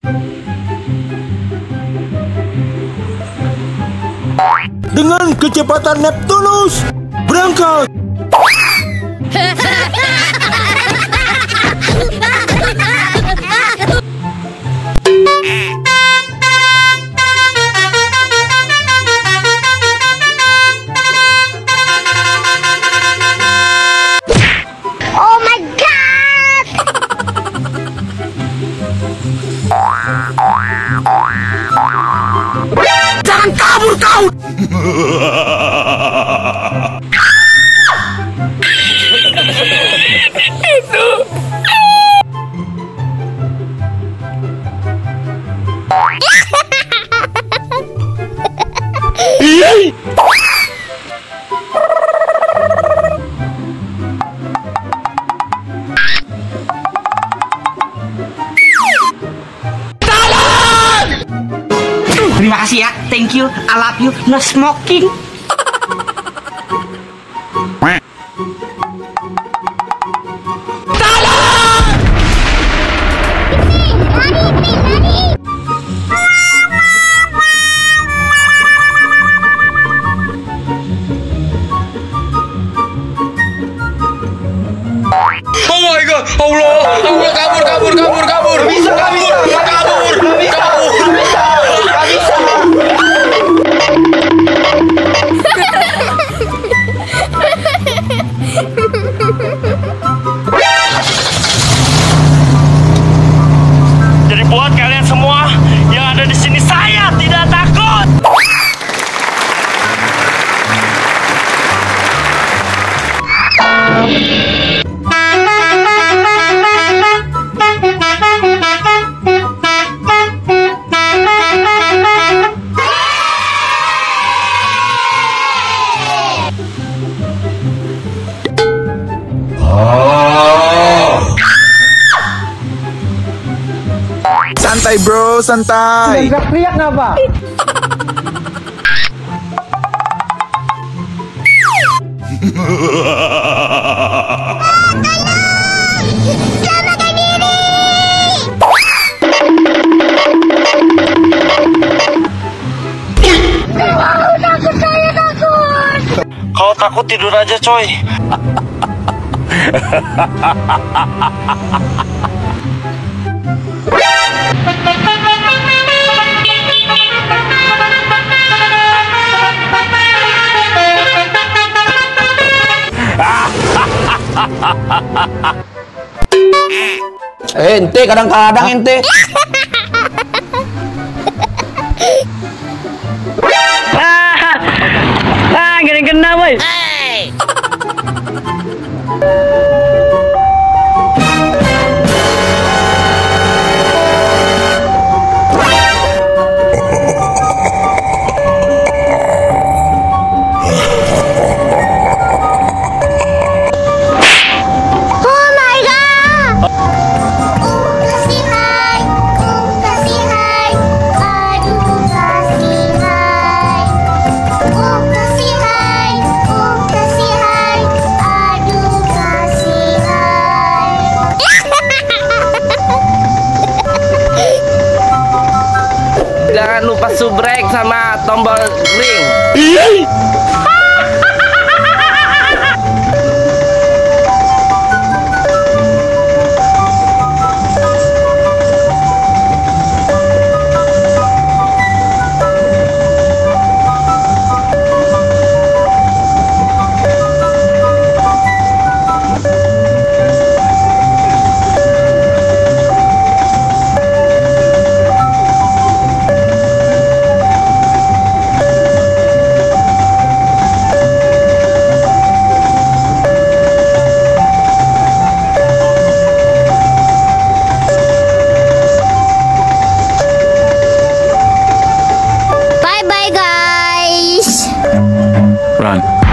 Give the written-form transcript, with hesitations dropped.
Dengan kecepatan Neptunus, berangkat. Oh my god! Jangan kabur kau! Terima kasih ya, thank you, I love you, no smoking. Oh my god, Allah, kabur. Bisa. Jadi buat kalian semua yang ada di sini, saya tidak takut. Santai bro, santai. Teriak ngapa? Selamatkan diri! Takut, saya takut. Kalau takut tidur aja coy. Ente kadang-kadang ente. Kena boy. Jangan lupa subrek sama tombol ring. Bye bye guys. Run.